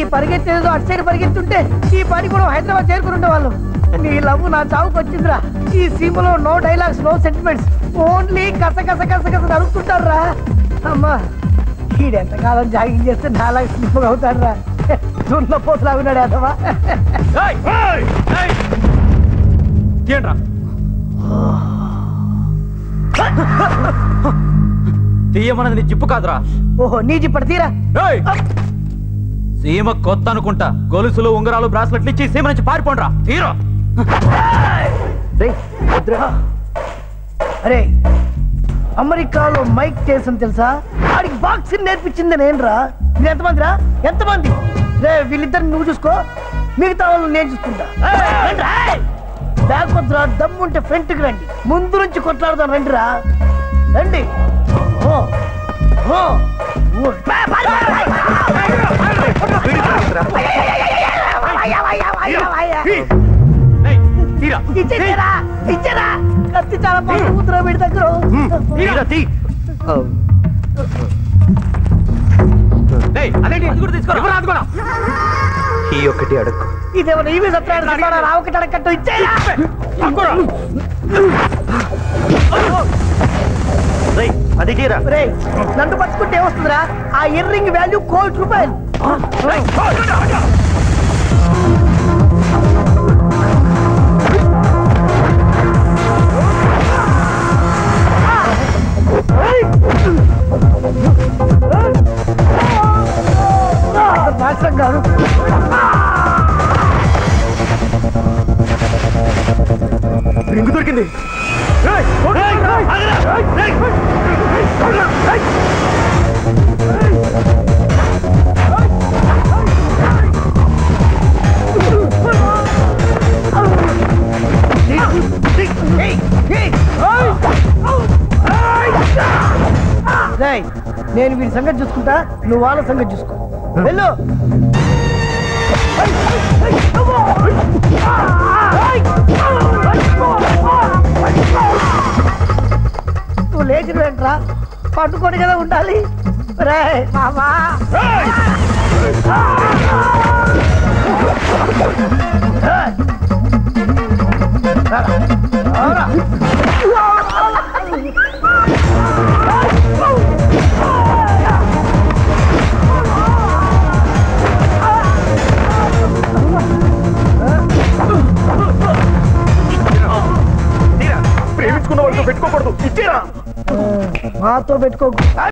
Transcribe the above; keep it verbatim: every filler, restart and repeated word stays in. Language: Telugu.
పరిగెత్తేదో అటు సైడ్ పరిగెత్తుంటే ఈ పని కూడా హైదరాబాద్ చేరుకుని వాళ్ళు. నీ లవ్ నా చావుకు వచ్చిందిరా. ఈ సీమలో no dialogues no sentiments, only కస కస కస కస నడుపుతుంటారా. అమ్మా ఈడెంతకాలం జాగింగ్ చేస్తే నాలాగా స్లిప్ అవుతాడు రా. దున్న పోతులా ఉన్నాడు అదవా. తీయమన్నది నీ జిప్పు కాదురా. ఓహో నీ జిప్పటి తీరా. సీమ కొత్త అనుకుంటా. గొలుసులు ఉంగరాలు బ్రాస్లెట్లు ఇచ్చి సీమ నుంచి పారిపోండ్రా. తీరా. అరే అమెరికాలో మైక్ టైసన్ తెలుసా? వాడికి బాక్సింగ్ నేర్పించింది నేనురా. మీరు ఎంతమంది రా? ఎంతమంది? రే వీళ్ళిద్దరిని నువ్వు చూసుకో, మిగతా వాళ్ళు నేను చూసుకుంటా. బ్యాక్ వద్దురా, దమ్ముంటే ఫ్రంట్కి రండి, ముందు నుంచి కొట్లాడదాం రండి రా. రండి. ఇచ్చారా కత్తి చాలా బాగా కూతురా వీడి దగ్గర. ఈ ఒక్కటి అడుగు. ఇదేమన్నా ఈవీ సత్యాన్ని రావకటి అడగట్టు ఇచ్చేయా. నన్ను పట్టుకుంటే ఏమొస్తుందిరా? ఆ ఇయర్ రింగ్ వాల్యూ కోటి రూపాయలు. నాశనం కాదు. రింగు దొరికింది. నేను వీడి సంగతి చూసుకుంటా, నువ్వు వాళ్ళ సంగతి చూసుకో. వెళ్ళు. నువ్వు లేచిన వెంట్రా పట్టుకొని కదా ఉండాలి. రే మామా ప్రేమించుకున్న వాళ్ళతో పెట్టుకోకూడదు. ఇచ్చేరా. మాతో పెట్టుకో.